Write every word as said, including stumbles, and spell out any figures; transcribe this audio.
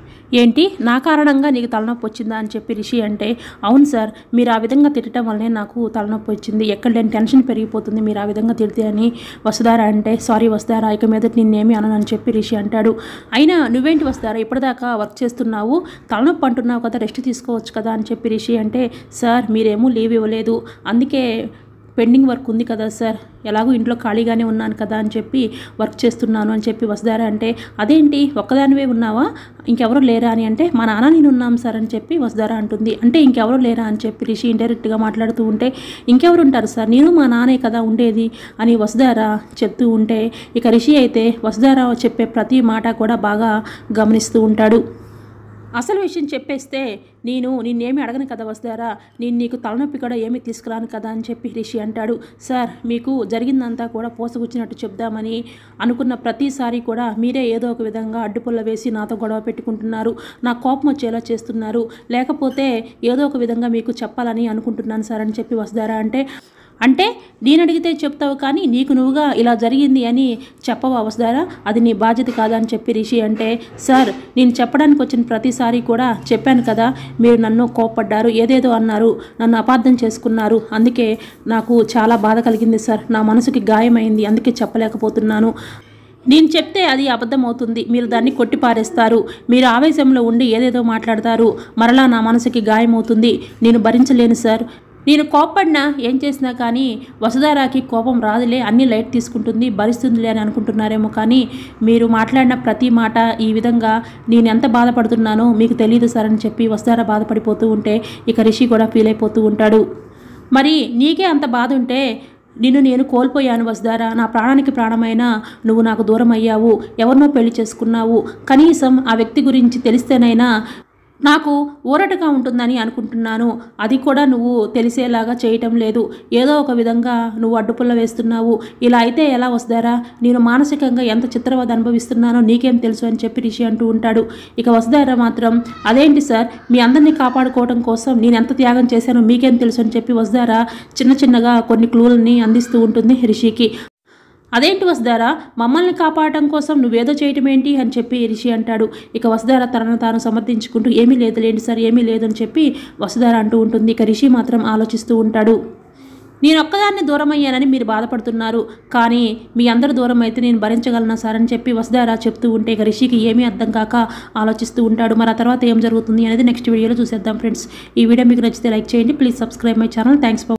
ఏంటి నా కారణంగా నీకు తలనొప్పి వచ్చిందా అని చెప్పి రిషి అంటే, అవును సార్, మీరు ఆ విధంగా తిట్టడం వల్లనే నాకు తలనొప్పి వచ్చింది, ఎక్కడ లేని టెన్షన్ పెరిగిపోతుంది మీరు ఆ విధంగా తిడితే అని వసుధార అంటే, సారీ వసుధార, ఇక మీద నిన్నేమి అనను అని చెప్పి రిషి అంటాడు. అయినా నువ్వేంటి వసుధార ఇప్పటిదాకా వర్క్ చేస్తున్నావు, తలనొప్పి అంటున్నావు కదా, రెస్ట్ తీసుకోవచ్చు కదా అని చెప్పి రిషి అంటే, సార్ మీరేమో లీవ్ ఇవ్వలేదు, అందుకే పెండింగ్ వర్క్ ఉంది కదా సార్, ఎలాగో ఇంట్లో ఖాళీగానే ఉన్నాను కదా అని చెప్పి వర్క్ చేస్తున్నాను అని చెప్పి వసుధార అంటే, అదేంటి ఒక్కదానివే ఉన్నావా, ఇంకెవరు లేరా అని అంటే, మా నాన్న నేను ఉన్నాం సార్ అని చెప్పి వసుధార అంటుంది. అంటే ఇంకెవరు లేరా అని చెప్పి రిషి ఇండైరెక్ట్గా మాట్లాడుతూ ఉంటే, ఇంకెవరు ఉంటారు సార్, నేను మా నాన్నే కదా ఉండేది అని వసుధార చెప్తూ ఉంటే, ఇక రిషి అయితే వసుధార చెప్పే ప్రతి మాట కూడా బాగా గమనిస్తూ ఉంటాడు. అసలు విషయం చెప్పేస్తే, నేను నిన్నేమి అడగను కదా వసుధార, నేను నీకు తలనొప్పి కూడా ఏమీ తీసుకురాను కదా అని చెప్పి రిషి అంటాడు. సార్ మీకు జరిగిందంతా కూడా పోసగుచ్చినట్టు చెప్దామని అనుకున్న ప్రతిసారి కూడా మీరే ఏదో ఒక విధంగా అడ్డుపుల్ల వేసి నాతో గొడవ పెట్టుకుంటున్నారు, నా కోపం వచ్చేలా చేస్తున్నారు, లేకపోతే ఏదో ఒక విధంగా మీకు చెప్పాలని అనుకుంటున్నాను సార్ అని చెప్పి వసుధార అంటే, అంటే నేను అడిగితే చెప్తావు కానీ నీకు నువ్వుగా ఇలా జరిగింది అని చెప్పవా వసుధార, అది నీ బాధ్యత కాదని చెప్పి రిషి అంటే, సార్ నేను చెప్పడానికి వచ్చిన ప్రతిసారి కూడా చెప్పాను కదా, మీరు నన్ను కోప్పడ్డారు, ఏదేదో అన్నారు, నన్ను అపార్థం చేసుకున్నారు, అందుకే నాకు చాలా బాధ కలిగింది సార్, నా మనసుకి గాయమైంది, అందుకే చెప్పలేకపోతున్నాను, నేను చెప్తే అది అబద్ధం అవుతుంది, మీరు దాన్ని కొట్టిపారేస్తారు, మీరు ఆవేశంలో ఉండి ఏదేదో మాట్లాడతారు, మరలా నా మనసుకి గాయమవుతుంది, నేను భరించలేను సార్, నేను కోప్పడినా ఏం చేసినా కానీ వసుధారాకి కోపం రాదులే, అన్ని లైట్ తీసుకుంటుంది, భరిస్తుందిలే అని అనుకుంటున్నారేమో, కానీ మీరు మాట్లాడిన ప్రతి మాట ఈ విధంగా నేను ఎంత బాధపడుతున్నానో మీకు తెలియదు సార్ అని చెప్పి వసుధార బాధపడిపోతూ ఉంటే, ఇక రిషి కూడా ఫీల్ అయిపోతూ ఉంటాడు. మరి నీకే అంత బాధ ఉంటే నిన్ను నేను కోల్పోయాను వసుధార, నా ప్రాణానికి ప్రాణమైన నువ్వు నాకు దూరం అయ్యావు, ఎవరినో పెళ్లి చేసుకున్నావు, కనీసం ఆ వ్యక్తి గురించి తెలిస్తేనైనా నాకు ఊరటగా ఉంటుందని అనుకుంటున్నాను, అది కూడా నువ్వు తెలిసేలాగా చేయటం లేదు, ఏదో ఒక విధంగా నువ్వు అడ్డుపుల్ల వేస్తున్నావు, ఇలా అయితే ఎలా వసుధార, నేను మానసికంగా ఎంత చిత్రవద అనుభవిస్తున్నానో నీకేం తెలుసు అని చెప్పి రిషి అంటూ ఉంటాడు. ఇక వసుధార మాత్రం, అదేంటి సార్, మీ అందరినీ కాపాడుకోవడం కోసం నేను ఎంత త్యాగం చేశానో మీకేం తెలుసు అని చెప్పి వసుధార చిన్న చిన్నగా కొన్ని క్లూలని అందిస్తూ ఉంటుంది రిషికి. అదేంటి వసుధార, మమ్మల్ని కాపాడటం కోసం నువ్వేదో చేయటం ఏంటి అని చెప్పి రిషి అంటాడు. ఇక వసుధార తనను తాను సమర్థించుకుంటూ, ఏమీ లేదులేండి సార్, ఏమీ లేదని చెప్పి వసుధార అంటూ ఉంటుంది. ఇక రిషి మాత్రం ఆలోచిస్తూ ఉంటాడు. నేను ఒక్కదాన్ని దూరం అయ్యానని మీరు బాధపడుతున్నారు, కానీ మీ అందరు దూరం అయితే నేను భరించగలనా సార్ అని చెప్పి వసుధార చెప్తూ ఉంటే, ఇక రిషికి ఏమీ అర్థం కాక ఆలోచిస్తూ ఉంటాడు. మరి ఆ తర్వాత ఏం జరుగుతుంది అనేది నెక్స్ట్ వీడియోలో చూసేద్దాం ఫ్రెండ్స్. ఈ వీడియో మీకు నచ్చితే లైక్ చేయండి, please subscribe my channel. Thanks for